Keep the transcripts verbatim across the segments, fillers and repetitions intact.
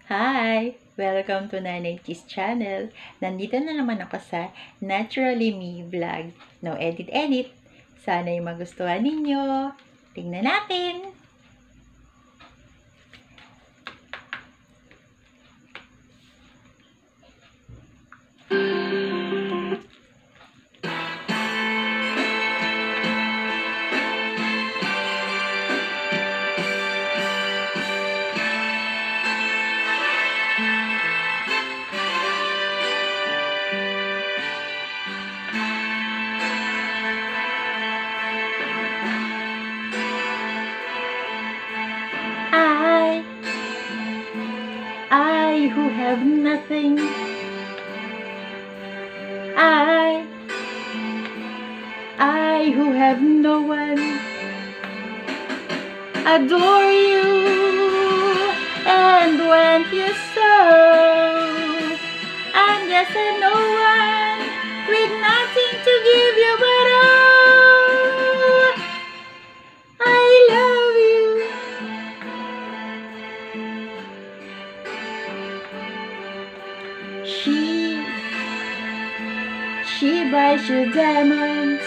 Hi! Welcome to Nanay Chie's channel. Nandito na naman ako sa Naturally Me vlog. No edit edit. Sana'y magustuhan ninyo. Tingnan natin! I, I who have nothing, I, I who have no one, adore you and want you so. I'm just a no one with nothing to give you but oh, I love you. She, she buys you diamonds,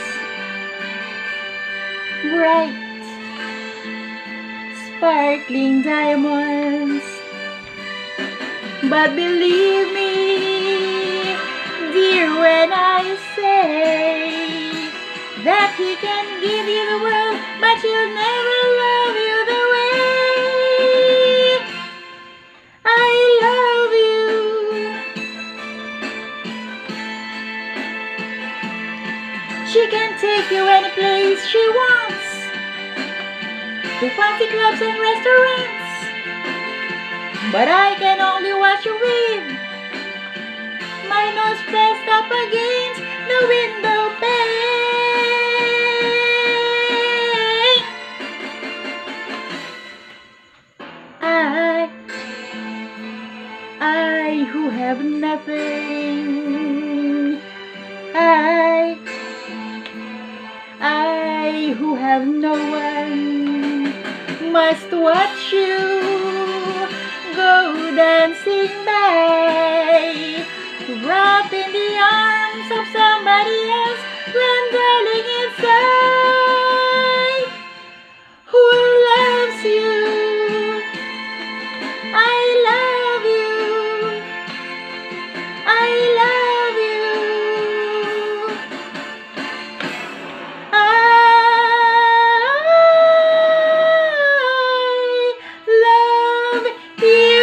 bright, sparkling diamonds. But believe me, dear, when I say that he can give you the world, but he'll never love you the way I love you. She can take you any place she wants, to fancy clubs and restaurants, but I can only watch you with my nose pressed up against the window pane. I, I who have nothing, I, I who have no one, must watch you go dancing by, wrapped in the arms of somebody else, when darling it's I who loves you. I love you. I love you. I love you.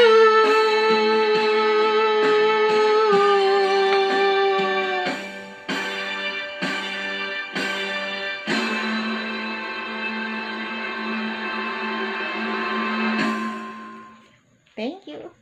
Thank you.